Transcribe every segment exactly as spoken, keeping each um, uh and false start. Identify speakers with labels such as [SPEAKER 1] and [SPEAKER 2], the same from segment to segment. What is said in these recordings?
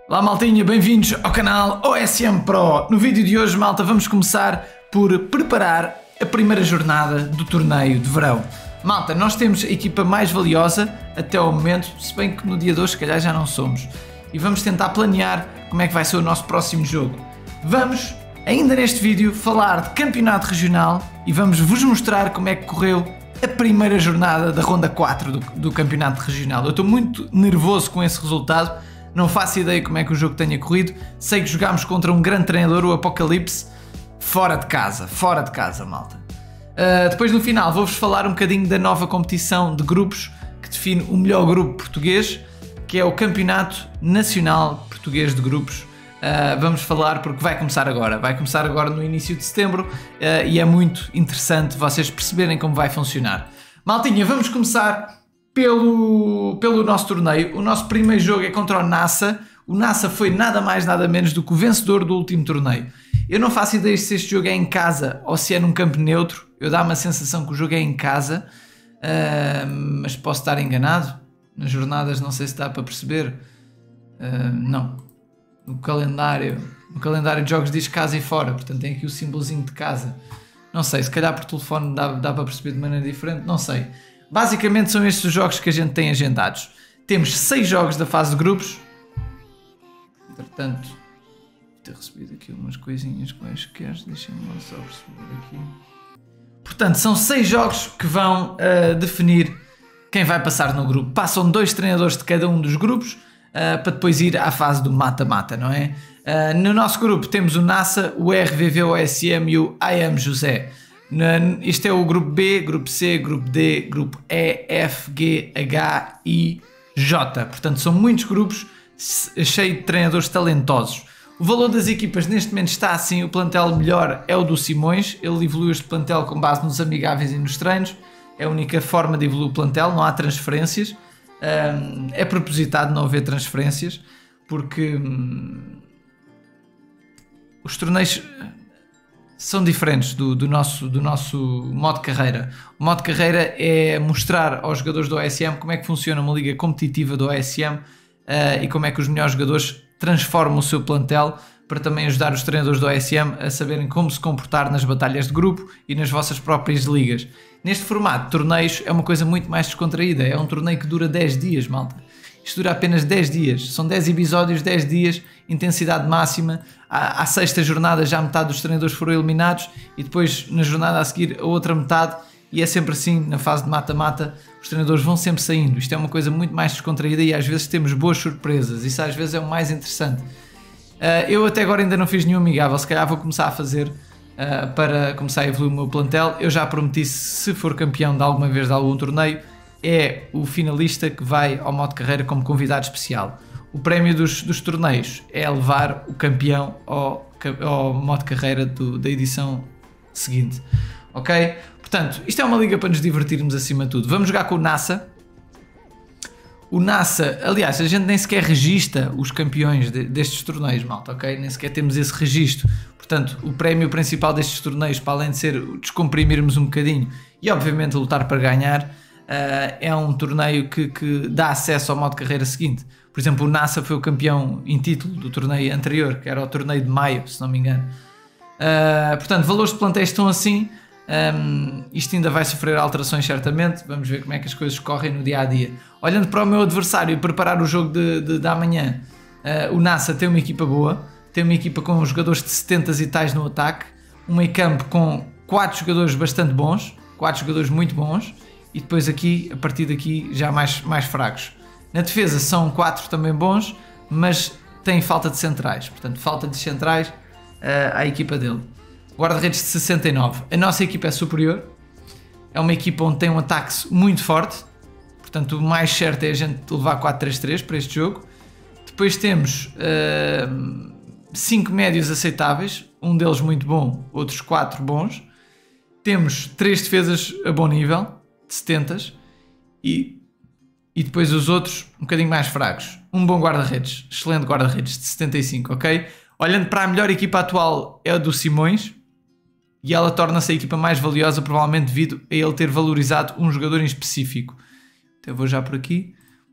[SPEAKER 1] Olá maltinha, bem-vindos ao canal O S M Pro. No vídeo de hoje, malta, vamos começar por preparar a primeira jornada do torneio de verão. Malta, nós temos a equipa mais valiosa até ao momento, se bem que no dia de hoje se calhar já não somos. E vamos tentar planear como é que vai ser o nosso próximo jogo. Vamos, ainda neste vídeo, falar de campeonato regional e vamos vos mostrar como é que correu a primeira jornada da ronda quatro do, do campeonato regional. Eu estou muito nervoso com esse resultado. Não faço ideia como é que o jogo tenha corrido. Sei que jogámos contra um grande treinador, o Apocalipse, fora de casa, fora de casa, malta. Uh, depois no final vou-vos falar um bocadinho da nova competição de grupos que define o melhor grupo português, que é o Campeonato Nacional Português de Grupos. Uh, vamos falar porque vai começar agora, vai começar agora no início de setembro uh, e é muito interessante vocês perceberem como vai funcionar. Maltinha, vamos começar Pelo, pelo nosso torneio. O nosso primeiro jogo é contra o NASA. O NASA foi nada mais nada menos do que o vencedor do último torneio. Eu não faço ideia se este jogo é em casa ou se é num campo neutro. Eu dá-me a sensação que o jogo é em casa, uh, mas posso estar enganado. Nas jornadas não sei se dá para perceber. Uh, não. No calendário, no calendário de jogos diz casa e fora, portanto tem aqui o símbolozinho de casa. Não sei, se calhar por telefone dá, dá para perceber de maneira diferente, não sei. Basicamente são estes os jogos que a gente tem agendados. Temos seis jogos da fase de grupos. Entretanto, vou ter recebido aqui umas coisinhas quaisquer. Deixem-me só perceber aqui. Portanto, são seis jogos que vão uh, definir quem vai passar no grupo. Passam dois treinadores de cada um dos grupos uh, para depois ir à fase do mata-mata, não é? Uh, no nosso grupo temos o NASA, o R V V O S M e o I M José. Este é o grupo B, grupo C, grupo D, grupo E, F, G, H, I, J. Portanto, são muitos grupos cheios de treinadores talentosos. O valor das equipas neste momento está assim. O plantel melhor é o do Simões. Ele evoluiu este plantel com base nos amigáveis e nos treinos. É a única forma de evoluir o plantel, não há transferências. É propositado não haver transferências, porque hum, os torneios são diferentes do, do, nosso, do nosso modo carreira. O modo carreira é mostrar aos jogadores do O S M como é que funciona uma liga competitiva do O S M uh, e como é que os melhores jogadores transformam o seu plantel para também ajudar os treinadores do O S M a saberem como se comportar nas batalhas de grupo e nas vossas próprias ligas. Neste formato de torneios é uma coisa muito mais descontraída. É um torneio que dura dez dias, malta. Isto dura apenas dez dias, são dez episódios, dez dias, intensidade máxima. À, à sexta jornada já metade dos treinadores foram eliminados e depois na jornada a seguir a outra metade, e é sempre assim, na fase de mata-mata, os treinadores vão sempre saindo. Isto é uma coisa muito mais descontraída e às vezes temos boas surpresas, isso às vezes é o mais interessante. Uh, eu até agora ainda não fiz nenhum amigável, se calhar vou começar a fazer uh, para começar a evoluir o meu plantel. Eu já prometi, se for campeão de alguma vez de algum torneio, é o finalista que vai ao modo carreira como convidado especial. O prémio dos, dos torneios é levar o campeão ao, ao modo carreira do, da edição seguinte. Ok? Portanto, isto é uma liga para nos divertirmos acima de tudo. Vamos jogar com o NASA. O NASA, aliás, a gente nem sequer registra os campeões de, destes torneios, malta, ok? Nem sequer temos esse registro. Portanto, o prémio principal destes torneios, para além de ser descomprimirmos um bocadinho e obviamente lutar para ganhar, Uh, é um torneio que, que dá acesso ao modo carreira seguinte. Por exemplo, o NASA foi o campeão em título do torneio anterior, que era o torneio de maio, se não me engano. Uh, portanto, valores de plantéis estão assim. Um, isto ainda vai sofrer alterações certamente. Vamos ver como é que as coisas correm no dia a dia. Olhando para o meu adversário e preparar o jogo de, de, de amanhã, uh, o NASA tem uma equipa boa, tem uma equipa com jogadores de setenta e tais no ataque, um meio campo com quatro jogadores bastante bons, quatro jogadores muito bons. E depois aqui, a partir daqui, já mais, mais fracos. Na defesa são quatro também bons, mas tem falta de centrais. Portanto, falta de centrais uh, à equipa dele. Guarda-redes de sessenta e nove. A nossa equipa é superior. É uma equipa onde tem um ataque muito forte. Portanto, o mais certo é a gente levar quatro três três para este jogo. Depois temos cinco uh, médios aceitáveis. Um deles muito bom, outros quatro bons. Temos três defesas a bom nível, de setenta, e, e depois os outros um bocadinho mais fracos. Um bom guarda-redes, excelente guarda-redes de setenta e cinco, ok? Olhando para a melhor equipa atual é a do Simões, e ela torna-se a equipa mais valiosa provavelmente devido a ele ter valorizado um jogador em específico. Então eu vou já por aqui.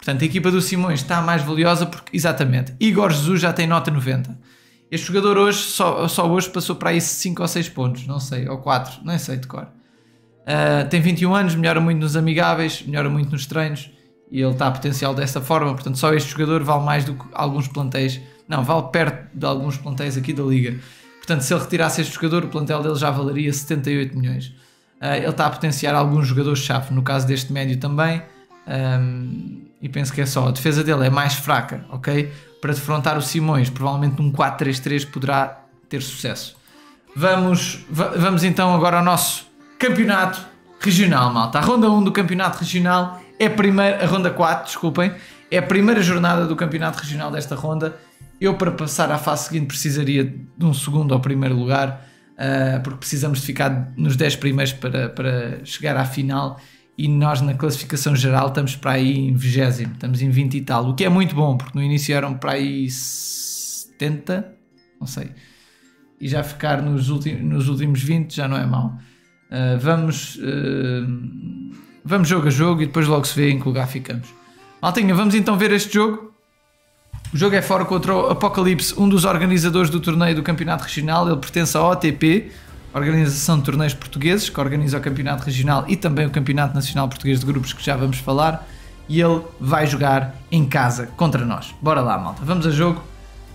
[SPEAKER 1] Portanto, a equipa do Simões está mais valiosa porque, exatamente, Igor Jesus já tem nota noventa. Este jogador hoje, só, só hoje, passou para aí cinco ou seis pontos, não sei, ou quatro, nem sei de cor. Uh, tem vinte e um anos, melhora muito nos amigáveis, melhora muito nos treinos e ele está a potencial dessa forma. Portanto, só este jogador vale mais do que alguns plantéis, não, vale perto de alguns plantéis aqui da Liga. Portanto, se ele retirasse este jogador, o plantel dele já valeria setenta e oito milhões. Uh, ele está a potenciar alguns jogadores-chave, no caso deste médio também, um, e penso que é só. A defesa dele é mais fraca, ok? Para defrontar o Simões, provavelmente num quatro três três poderá ter sucesso. Vamos, vamos então agora ao nosso campeonato regional, malta. A ronda um do campeonato regional é a primeira, a ronda quatro, desculpem, é a primeira jornada do campeonato regional desta ronda. Eu, para passar à fase seguinte, precisaria de um segundo ao primeiro lugar, uh, porque precisamos de ficar nos dez primeiros para, para chegar à final, e nós na classificação geral estamos para aí em vigésimo, estamos em vinte e tal, o que é muito bom, porque no início eram para aí setenta, não sei, e já ficar nos últimos, nos últimos vinte já não é mau. Uh, vamos, uh, vamos jogo a jogo e depois logo se vê em que lugar ficamos. Maltinha, vamos então ver este jogo. O jogo é fora contra o Apocalipse, um dos organizadores do torneio do Campeonato Regional. Ele pertence à O T P, Organização de Torneios Portugueses, que organiza o Campeonato Regional e também o Campeonato Nacional Português de Grupos, que já vamos falar. E ele vai jogar em casa contra nós. Bora lá, malta. Vamos a jogo.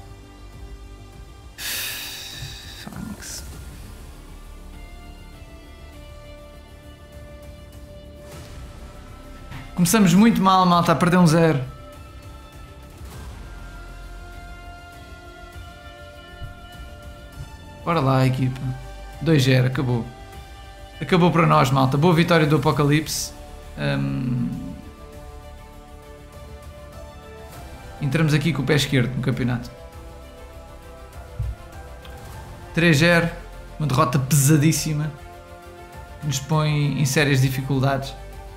[SPEAKER 1] Começamos muito mal, malta, a perder um zero. Bora lá, equipa. dois zero, acabou. Acabou para nós, malta. Boa vitória do Apocalipse. Um... Entramos aqui com o pé esquerdo no campeonato. três zero. Uma derrota pesadíssima. Nos põe em sérias dificuldades.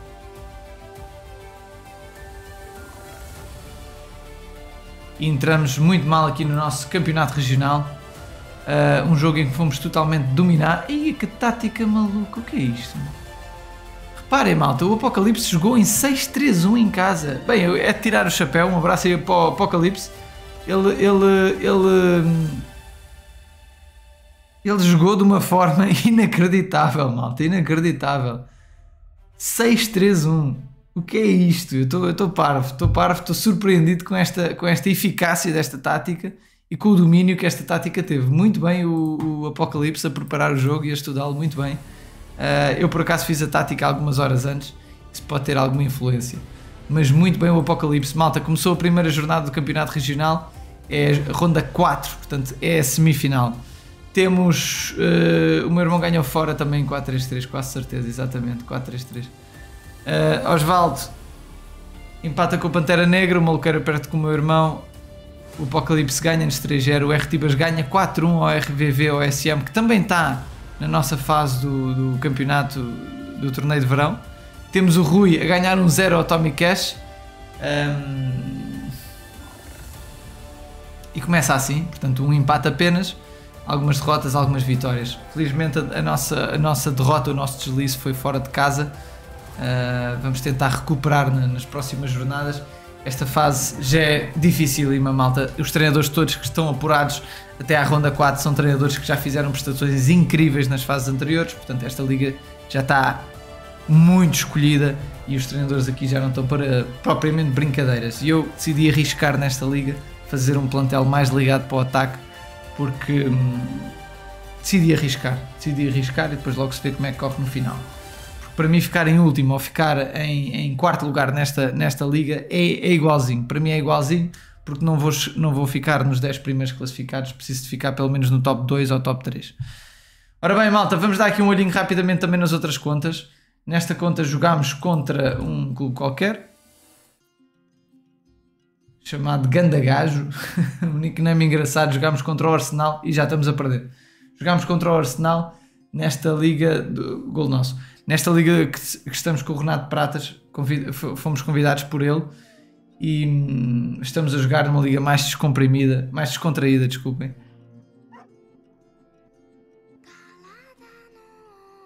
[SPEAKER 1] E entramos muito mal aqui no nosso campeonato regional. Uh, um jogo em que fomos totalmente dominar. Ih, que tática maluca, o que é isto? Reparem, malta, o Apocalipse jogou em seis três um em casa. Bem, é tirar o chapéu, um abraço aí para o Apocalipse. Ele, ele, ele, ele jogou de uma forma inacreditável, malta, inacreditável. seis três um. O que é isto? Eu estou parvo, estou parvo, estou surpreendido com esta, com esta eficácia desta tática e com o domínio que esta tática teve. Muito bem o, o Apocalipse a preparar o jogo e a estudá-lo muito bem. Uh, eu por acaso fiz a tática algumas horas antes, isso pode ter alguma influência. Mas muito bem o Apocalipse. Malta, começou a primeira jornada do Campeonato Regional, é a ronda quatro, portanto é a semifinal. Temos, uh, o meu irmão ganhou fora também quatro três três, quase certeza, exatamente, quatro três três. Uh, Osvaldo empata com o Pantera Negra, o Maluqueira perde com o meu irmão, o Apocalipse ganha-nos três zero, o R Tibas ganha quatro um ao R V V O S M, que também está na nossa fase do, do campeonato do torneio de verão. Temos o Rui a ganhar um zero ao Tommy Cash, um, e começa assim, portanto um empate apenas, algumas derrotas, algumas vitórias. Felizmente a, a, nossa, a nossa derrota, o nosso deslize foi fora de casa. Uh, vamos tentar recuperar na, nas próximas jornadas. Esta fase já é dificílima, malta. Os treinadores todos que estão apurados até à ronda quatro são treinadores que já fizeram prestações incríveis nas fases anteriores, portanto esta liga já está muito escolhida e os treinadores aqui já não estão para propriamente brincadeiras. E eu decidi arriscar nesta liga, fazer um plantel mais ligado para o ataque, porque hum, decidi arriscar, decidi arriscar e depois logo se vê como é que corre no final. Para mim ficar em último ou ficar em, em quarto lugar nesta, nesta liga é, é igualzinho, para mim é igualzinho, porque não vou, não vou ficar nos dez primeiros classificados, preciso de ficar pelo menos no top dois ou top três. Ora bem, malta, vamos dar aqui um olhinho rapidamente também nas outras contas. Nesta conta jogámos contra um clube qualquer, chamado Ganda Gajo, um nickname engraçado. Jogámos contra o Arsenal e já estamos a perder. Jogámos contra o Arsenal nesta liga, do gol nosso. Nesta liga que, que estamos com o Renato Pratas, convid, fomos convidados por ele e hum, estamos a jogar numa liga mais descomprimida, mais descontraída, desculpem.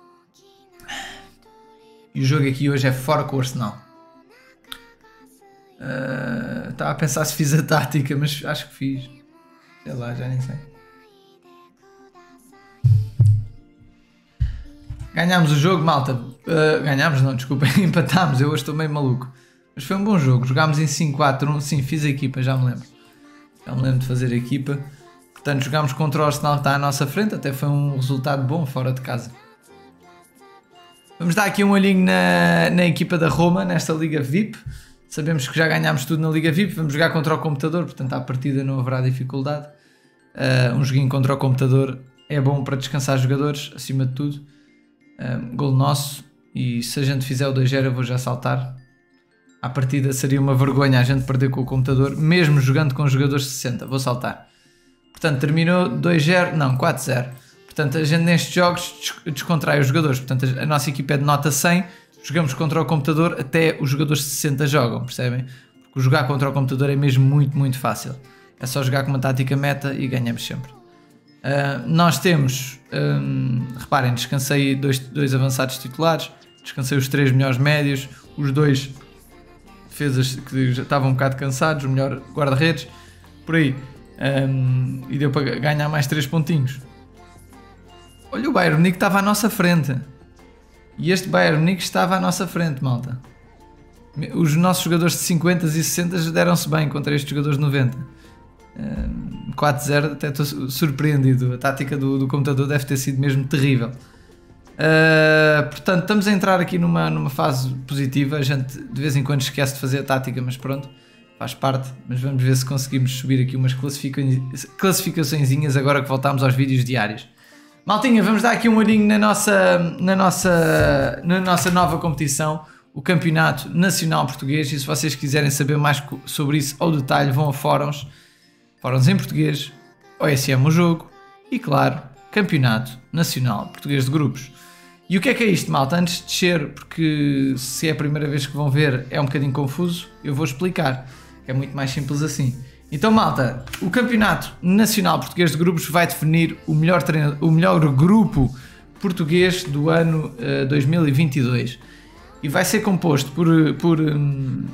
[SPEAKER 1] E o jogo aqui hoje é fora com o Arsenal. Uh, estava a pensar se fiz a tática, mas acho que fiz. Sei lá, já nem sei. Ganhámos o jogo, malta. Uh, ganhámos, não, desculpa, empatámos. Eu hoje estou meio maluco. Mas foi um bom jogo. Jogámos em cinco quatro um. Sim, fiz a equipa, já me lembro. Já me lembro de fazer a equipa. Portanto, jogámos contra o Arsenal que está à nossa frente. Até foi um resultado bom fora de casa. Vamos dar aqui um olhinho na, na equipa da Roma, nesta Liga V I P. Sabemos que já ganhámos tudo na Liga V I P. Vamos jogar contra o computador, portanto à partida não haverá dificuldade. Uh, um joguinho contra o computador é bom para descansar jogadores, acima de tudo. Uh, gol nosso. E se a gente fizer o dois zero eu vou já saltar. À partida seria uma vergonha a gente perder com o computador, mesmo jogando com jogadores sessenta. Vou saltar. Portanto, terminou dois zero, não, quatro zero. Portanto, a gente nestes jogos descontrai os jogadores. Portanto, a nossa equipa é de nota cem. Jogamos contra o computador, até os jogadores sessenta jogam, percebem? Porque jogar contra o computador é mesmo muito, muito fácil. É só jogar com uma tática meta e ganhamos sempre. Uh, nós temos, um, reparem, descansei dois, dois avançados titulares, descansei os três melhores médios, os dois defesas que já estavam um bocado cansados, o melhor guarda-redes, por aí. Um, e deu para ganhar mais três pontinhos. Olha, o Bayern Munique estava à nossa frente. E este Bayern Munique estava à nossa frente, malta. Os nossos jogadores de cinquenta e sessenta deram-se bem contra estes jogadores de noventa. Um, quatro zero, até estou surpreendido. A tática do, do computador deve ter sido mesmo terrível. Uh, portanto, estamos a entrar aqui numa, numa fase positiva. A gente de vez em quando esquece de fazer a tática, mas pronto, faz parte. Mas vamos ver se conseguimos subir aqui umas classificaçõezinhas agora que voltamos aos vídeos diários. Maltinha, vamos dar aqui um olhinho na nossa, na nossa, na nossa nova competição, o Campeonato Nacional Português. E se vocês quiserem saber mais sobre isso ao detalhe, vão a fóruns, fóruns em português, O S M o jogo e, claro, Campeonato Nacional Português de Grupos. E o que é que é isto, malta? Antes de descer, porque se é a primeira vez que vão ver é um bocadinho confuso, eu vou explicar. É muito mais simples assim. Então, malta, o Campeonato Nacional Português de Grupos vai definir o melhor, treino, o melhor grupo português do ano uh, dois mil e vinte e dois. E vai ser composto por, por um,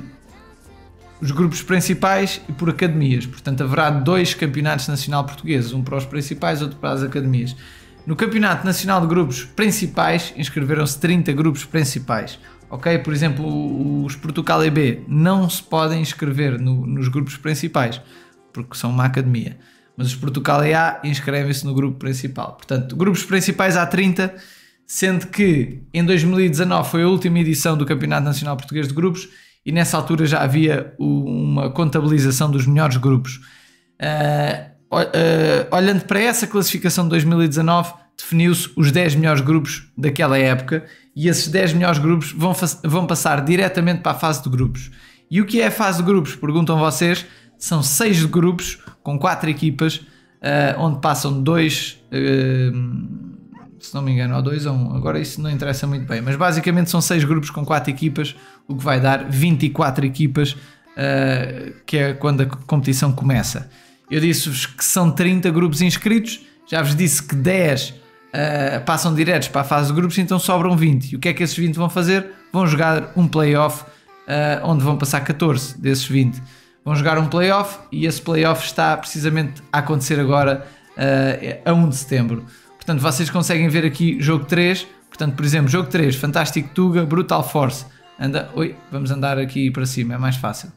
[SPEAKER 1] os grupos principais e por academias. Portanto, haverá dois campeonatos nacional portugueses, um para os principais e outro para as academias. No Campeonato Nacional de Grupos Principais, inscreveram-se trinta grupos principais. Ok? Por exemplo, os Portugal E B não se podem inscrever no, nos grupos principais, porque são uma academia. Mas os Portugal E A inscrevem-se no grupo principal. Portanto, grupos principais há trinta, sendo que em dois mil e dezanove foi a última edição do Campeonato Nacional Português de Grupos e nessa altura já havia uma contabilização dos melhores grupos. Uh, uh, olhando para essa classificação de dois mil e dezanove, definiu-se os dez melhores grupos daquela época e esses dez melhores grupos vão, vão passar diretamente para a fase de grupos. E o que é a fase de grupos? Perguntam vocês. São seis grupos com quatro equipas, uh, onde passam dois, uh, se não me engano, ou dois ou um. Agora isso não interessa muito bem, mas basicamente são seis grupos com quatro equipas, o que vai dar vinte e quatro equipas, uh, que é quando a competição começa. Eu disse-vos que são trinta grupos inscritos, já vos disse que dez Uh, passam diretos para a fase de grupos, então sobram vinte. E o que é que esses vinte vão fazer? Vão jogar um play-off, uh, onde vão passar catorze desses vinte. Vão jogar um play-off e esse play-off está precisamente a acontecer agora uh, a um de setembro. Portanto, vocês conseguem ver aqui jogo três. Portanto, por exemplo, jogo três, Fantástico Tuga, Brutal Force. Anda... Oi, vamos andar aqui para cima, é mais fácil.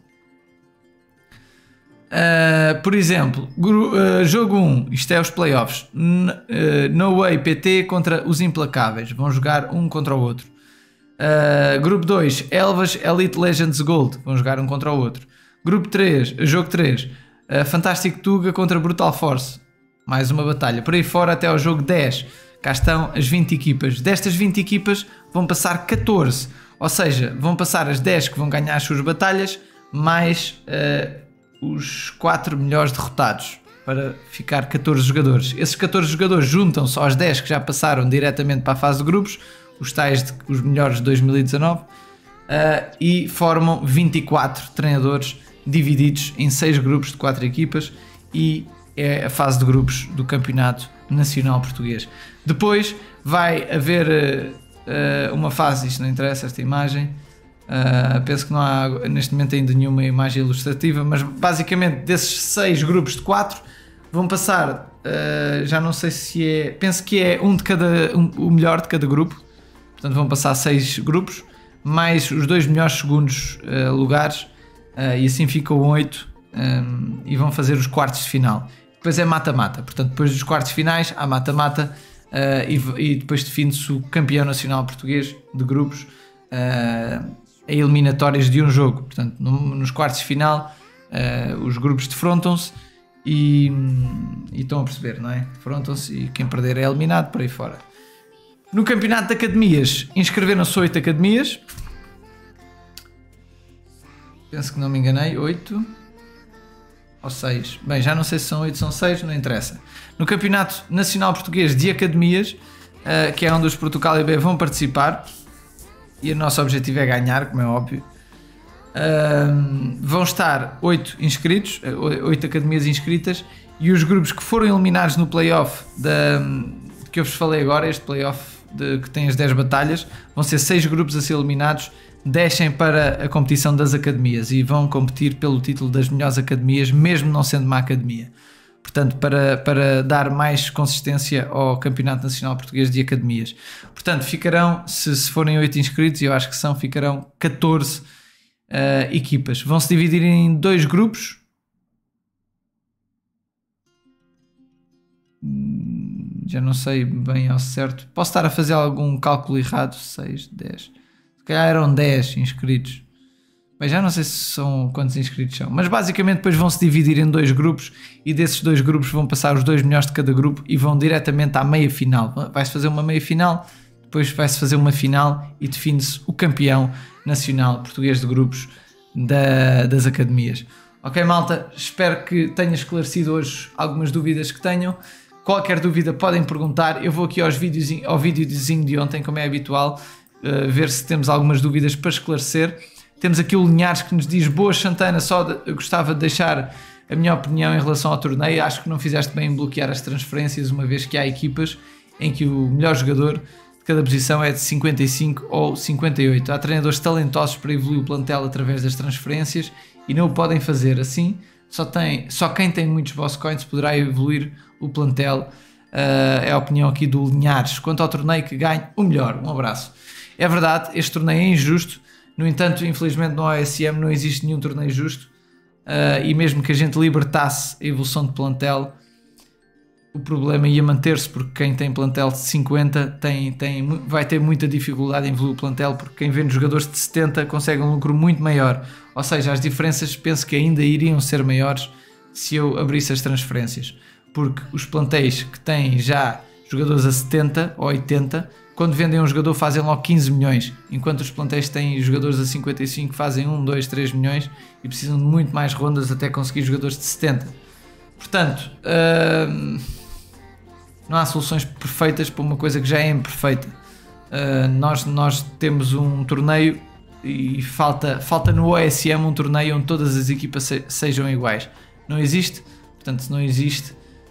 [SPEAKER 1] Uh, por exemplo, uh, jogo um, isto é os playoffs, N uh, No Way P T contra os Implacáveis, vão jogar um contra o outro. Uh, grupo dois, Elvas Elite Legends Gold, vão jogar um contra o outro. Grupo três, jogo três, uh, Fantástico Tuga contra Brutal Force, mais uma batalha. Por aí fora até ao jogo dez, cá estão as vinte equipas. Destas vinte equipas vão passar catorze, ou seja, vão passar as dez que vão ganhar as suas batalhas, mais... Uh, os quatro melhores derrotados, para ficar catorze jogadores. Esses catorze jogadores juntam-se aos dez que já passaram diretamente para a fase de grupos, os tais de, os melhores de dois mil e dezanove, uh, e formam vinte e quatro treinadores divididos em seis grupos de quatro equipas, e é a fase de grupos do Campeonato Nacional Português. Depois vai haver uh, uh, uma fase, isto não interessa, esta imagem, Uh, penso que não há neste momento ainda nenhuma imagem ilustrativa, mas basicamente desses seis grupos de quatro vão passar, uh, já não sei se é, penso que é um de cada, um, o melhor de cada grupo, portanto vão passar seis grupos, mais os dois melhores segundos uh, lugares, uh, e assim ficam oito, um, e vão fazer os quartos de final. Depois é mata-mata, portanto depois dos quartos finais há mata-mata, uh, e, e depois define-se o campeão nacional português de grupos, uh, a eliminatórias de um jogo. Portanto, no, nos quartos de final, uh, os grupos defrontam-se e, e estão a perceber, não é? Defrontam-se e quem perder é eliminado, por aí fora. No campeonato de academias, inscreveram-se oito academias. Penso que não me enganei, oito ou seis. Bem, já não sei se são oito ou são seis, não interessa. No campeonato nacional português de academias, uh, que é onde os Portugal e B vão participar, e o nosso objetivo é ganhar, como é óbvio. Uh, vão estar oito inscritos, oito academias inscritas, e os grupos que foram eliminados no playoff da, que eu vos falei agora, este playoff de, que tem as dez batalhas, vão ser seis grupos a ser eliminados, descem para a competição das academias e vão competir pelo título das melhores academias, mesmo não sendo uma academia. Portanto, para, para dar mais consistência ao Campeonato Nacional Português de Academias. Portanto, ficarão, se, se forem oito inscritos, e eu acho que são, ficarão catorze uh, equipas. Vão se dividir em dois grupos. Já não sei bem ao certo. Posso estar a fazer algum cálculo errado. seis, dez. Se calhar eram dez inscritos. Bem, já não sei se são quantos inscritos são, mas basicamente depois vão se dividir em dois grupos e desses dois grupos vão passar os dois melhores de cada grupo e vão diretamente à meia final. Vai-se fazer uma meia final, depois vai-se fazer uma final e define-se o campeão nacional português de grupos da, das academias. Ok, malta, espero que tenha esclarecido hoje algumas dúvidas que tenham. Qualquer dúvida podem perguntar. Eu vou aqui aos vídeos, ao videozinho de ontem, como é habitual, uh, ver se temos algumas dúvidas para esclarecer. Temos aqui o Linhares que nos diz: boas, Santana, só de, eu gostava de deixar a minha opinião em relação ao torneio. Acho que não fizeste bem em bloquear as transferências, uma vez que há equipas em que o melhor jogador de cada posição é de cinquenta e cinco ou cinquenta e oito. Há treinadores talentosos para evoluir o plantel através das transferências e não o podem fazer assim. Só, tem, só quem tem muitos boss coins poderá evoluir o plantel. Uh, é a opinião aqui do Linhares. Quanto ao torneio, que ganhe o melhor. Um abraço. É verdade, este torneio é injusto. No entanto, infelizmente no O S M não existe nenhum torneio justo, uh, e mesmo que a gente libertasse a evolução de plantel, o problema ia manter-se, porque quem tem plantel de cinquenta tem, tem, vai ter muita dificuldade em evoluir o plantel, porque quem vende jogadores de setenta consegue um lucro muito maior. Ou seja, as diferenças penso que ainda iriam ser maiores se eu abrisse as transferências, porque os plantéis que têm já jogadores a setenta ou oitenta, quando vendem um jogador fazem logo quinze milhões, enquanto os plantéis têm jogadores a cinquenta e cinco fazem um, dois, três milhões e precisam de muito mais rondas até conseguir jogadores de setenta. Portanto, uh, não há soluções perfeitas para uma coisa que já é imperfeita. Uh, nós, nós temos um torneio e falta, falta no O S M um torneio onde todas as equipas se, sejam iguais. Não existe, portanto, se não existe,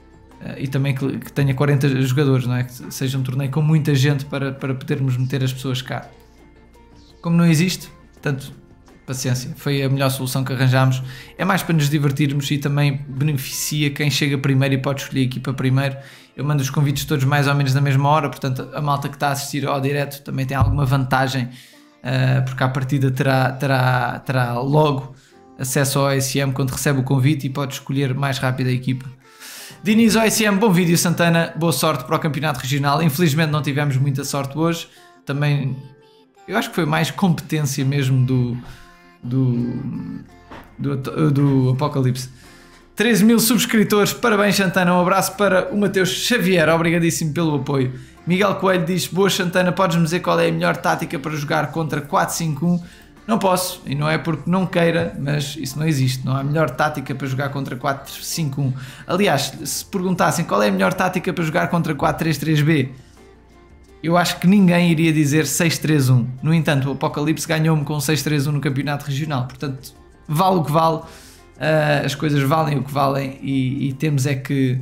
[SPEAKER 1] e também que, que tenha quarenta jogadores, não é? Que seja um torneio com muita gente para, para podermos meter as pessoas cá. Como não existe, portanto, paciência, foi a melhor solução que arranjámos. É mais para nos divertirmos e também beneficia quem chega primeiro e pode escolher a equipa primeiro. Eu mando os convites todos mais ou menos na mesma hora, portanto a malta que está a assistir ao direto também tem alguma vantagem, uh, porque à partida terá, terá, terá logo acesso ao O S M quando recebe o convite e pode escolher mais rápido a equipa. Diniz O S M, bom vídeo, Santana, boa sorte para o campeonato regional. Infelizmente não tivemos muita sorte hoje, também eu acho que foi mais competência mesmo do do, do, do Apocalipse. treze mil subscritores, parabéns, Santana, um abraço para o Mateus Xavier, obrigadíssimo pelo apoio. Miguel Coelho diz: boas, Santana, podes-me dizer qual é a melhor tática para jogar contra quatro cinco um? Não posso, e não é porque não queira, mas isso não existe. Não há melhor tática para jogar contra quatro cinco um. Aliás, se perguntassem qual é a melhor tática para jogar contra quatro três três B, eu acho que ninguém iria dizer seis três um. No entanto, o Apocalipse ganhou-me com seis três um no campeonato regional. Portanto, vale o que vale, uh, as coisas valem o que valem, e, e temos é que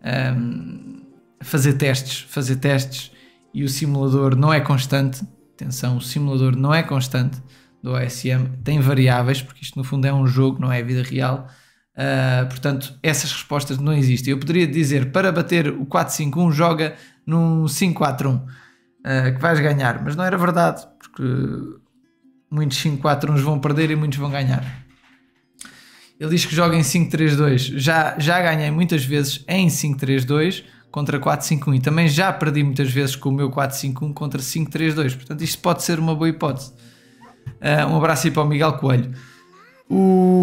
[SPEAKER 1] um, fazer testes, fazer testes, e o simulador não é constante. Atenção, o simulador não é constante. do O S M tem variáveis, porque isto no fundo é um jogo, não é a vida real. Uh, portanto, essas respostas não existem. Eu poderia dizer, para bater o quatro cinco um, joga num cinco quatro um, uh, que vais ganhar, mas não era verdade, porque muitos cinco quatro uns vão perder e muitos vão ganhar. Ele diz que joga em cinco três dois. Já, já ganhei muitas vezes em cinco três dois contra quatro cinco um e também já perdi muitas vezes com o meu quatro cinco um contra cinco três dois. Portanto, isto pode ser uma boa hipótese. Uh, um abraço aí para o Miguel Coelho. O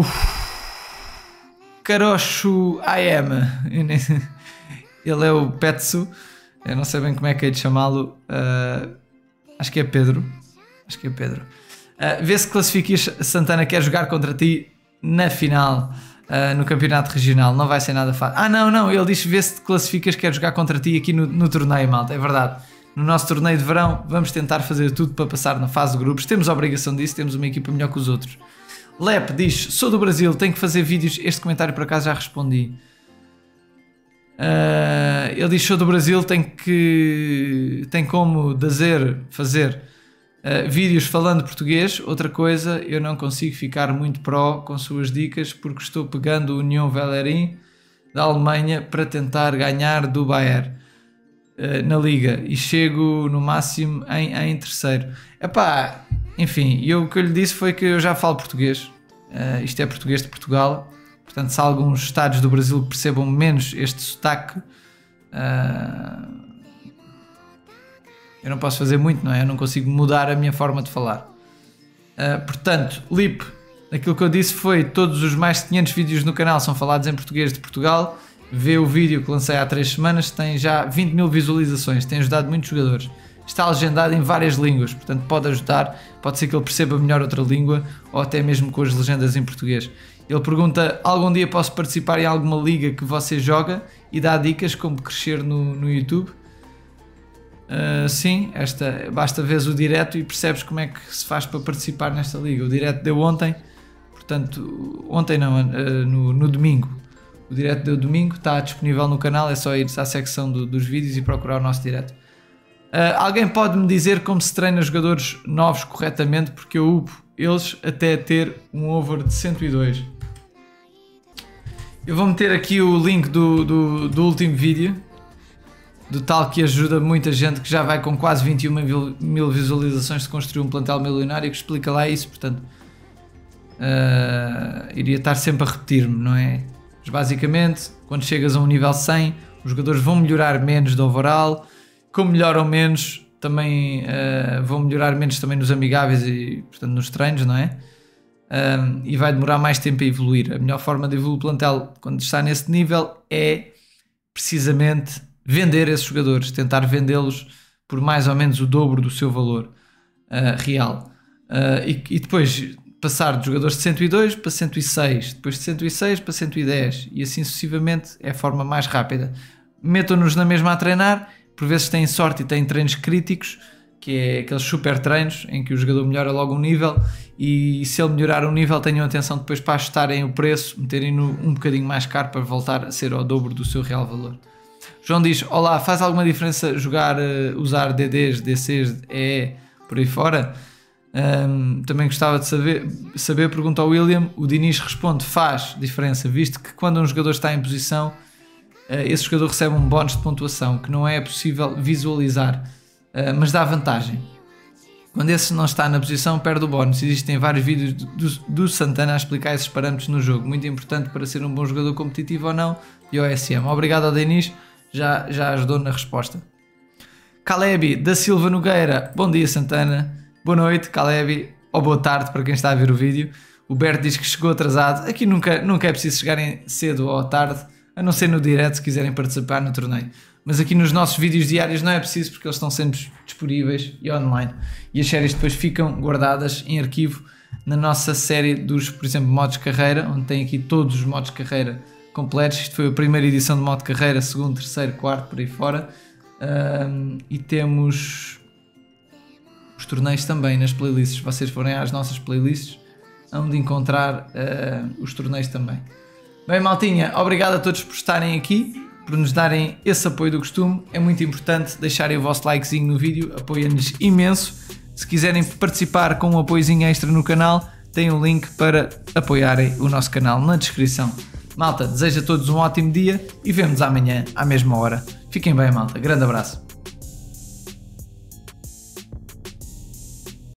[SPEAKER 1] Carocho I am. Ele é o Petsu. Eu não sei bem como é que é de chamá-lo. Uh, acho que é Pedro. Acho que é Pedro. Uh, vê se classificas. Santana quer jogar contra ti na final, uh, no campeonato regional. Não vai ser nada fácil. Ah, não, não. Ele diz vê se te classificas, quer jogar contra ti aqui no, no torneio, malta. É verdade. No nosso torneio de verão, vamos tentar fazer tudo para passar na fase de grupos. Temos a obrigação disso. Temos uma equipa melhor que os outros. Lep diz, sou do Brasil, tenho que fazer vídeos. Este comentário por acaso já respondi. Uh, ele diz, sou do Brasil, tem que tem como fazer, fazer uh, vídeos falando português. Outra coisa, eu não consigo ficar muito pró com suas dicas porque estou pegando o Union Berlin da Alemanha para tentar ganhar do Bayern uh, na Liga e chego no máximo em, em terceiro. Epá, enfim, eu, o que eu lhe disse foi que eu já falo português. Uh, isto é português de Portugal. Portanto, se alguns estados do Brasil percebam menos este sotaque, uh, eu não posso fazer muito, não é? Eu não consigo mudar a minha forma de falar. Uh, portanto, Lip, aquilo que eu disse foi todos os mais de quinhentos vídeos no canal são falados em português de Portugal. Vê o vídeo que lancei há três semanas, tem já vinte mil visualizações, tem ajudado muitos jogadores. Está legendado em várias línguas, portanto pode ajudar, pode ser que ele perceba melhor outra língua ou até mesmo com as legendas em português. Ele pergunta, algum dia posso participar em alguma liga que você joga e dá dicas como crescer no, no YouTube? Uh, sim, esta, basta ver o direto e percebes como é que se faz para participar nesta liga. O direto deu ontem, portanto, ontem não, uh, no, no domingo. O direto deu domingo, está disponível no canal, é só ir à secção do, dos vídeos e procurar o nosso direto. Uh, alguém pode me dizer como se treina jogadores novos corretamente, porque eu upo eles até ter um over de cento e dois. Eu vou meter aqui o link do, do, do último vídeo, do tal que ajuda muita gente, que já vai com quase vinte e uma mil visualizações de construir um plantel milionário, que explica lá isso, portanto uh, iria estar sempre a repetir-me, não é? Mas basicamente, quando chegas a um nível cem, os jogadores vão melhorar menos de overall. Como melhoram menos, também uh, vão melhorar menos também nos amigáveis e, portanto, nos treinos, não é? Um, e vai demorar mais tempo a evoluir. A melhor forma de evoluir o plantel quando está nesse nível é precisamente vender esses jogadores, tentar vendê-los por mais ou menos o dobro do seu valor uh, real. Uh, e, e depois passar de jogadores de cento e dois para cento e seis, depois de cento e seis para cento e dez e assim sucessivamente é a forma mais rápida. Metam-nos na mesma a treinar. Por vezes têm sorte e têm treinos críticos, que é aqueles super treinos em que o jogador melhora logo um nível e se ele melhorar um nível tenham atenção depois para ajustarem o preço, meterem-no um bocadinho mais caro para voltar a ser ao dobro do seu real valor. João diz, olá, faz alguma diferença jogar, usar D Ds, D Cs, E E, por aí fora? Um, também gostava de saber, saber, pergunta ao William. O Diniz responde, faz diferença, visto que quando um jogador está em posição, esse jogador recebe um bónus de pontuação que não é possível visualizar, mas dá vantagem. Quando esse não está na posição, perde o bónus. Existem vários vídeos do, do Santana a explicar esses parâmetros no jogo, muito importante para ser um bom jogador competitivo ou não, e O S M. Obrigado ao Denis, já, já ajudou na resposta. Caleb da Silva Nogueira, bom dia Santana, boa noite Caleb, ou boa tarde para quem está a ver o vídeo. O Berto diz que chegou atrasado, aqui nunca, nunca é preciso chegarem cedo ou tarde, a não ser no direto se quiserem participar no torneio. Mas aqui nos nossos vídeos diários não é preciso porque eles estão sempre disponíveis e online. E as séries depois ficam guardadas em arquivo na nossa série dos, por exemplo, modos de carreira, onde tem aqui todos os modos de carreira completos. Isto foi a primeira edição de modo de carreira, segundo, terceiro, quarto, por aí fora. Um, e temos os torneios também nas playlists. Se vocês forem às nossas playlists, hão de encontrar uh, os torneios também. Bem, maltinha, obrigado a todos por estarem aqui, por nos darem esse apoio do costume. É muito importante deixarem o vosso likezinho no vídeo, apoia-nos imenso. Se quiserem participar com um apoiozinho extra no canal, tem um link para apoiarem o nosso canal na descrição. Malta, desejo a todos um ótimo dia e vemo-nos amanhã à mesma hora. Fiquem bem, malta. Grande abraço.